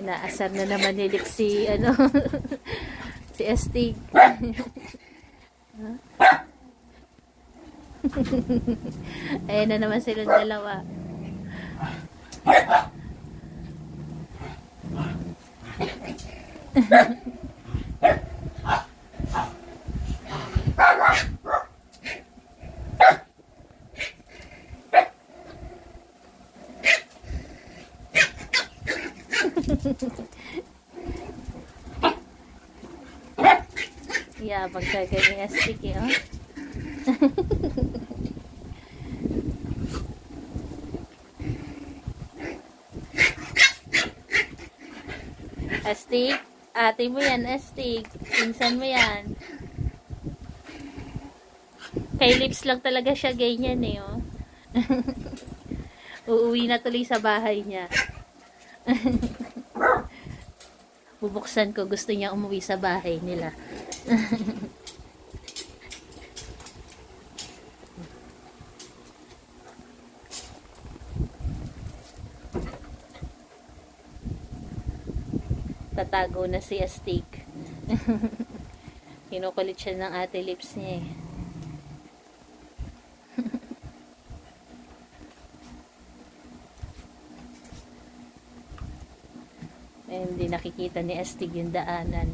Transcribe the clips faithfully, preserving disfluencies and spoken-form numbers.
Inaasar na naman ni Lips si, ano, si Astig. Ayan na naman silang dalawa. Yeah, pagkagay ni Astig eh, oh. Astig, ate mo yan, Astig. Pinsan mo yan. Kay Lips lang talaga siya ganyan eh, oh. Uuwi na tuloy sa bahay niya. Bubuksan ko, gusto niya umuwi sa bahay nila. Tatago na si Astig. Kinukulit siya ng ate Lips niya eh. Eh, hindi nakikita ni Astig yung daanan.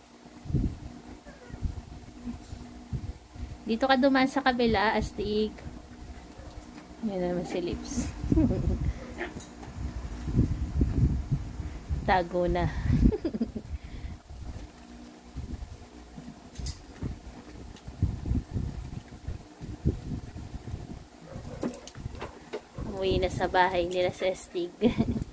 Dito ka dumaan sa kabila, Astig. Yan naman si Lips. Tago na. Umuwi na sa bahay nila sa Astig.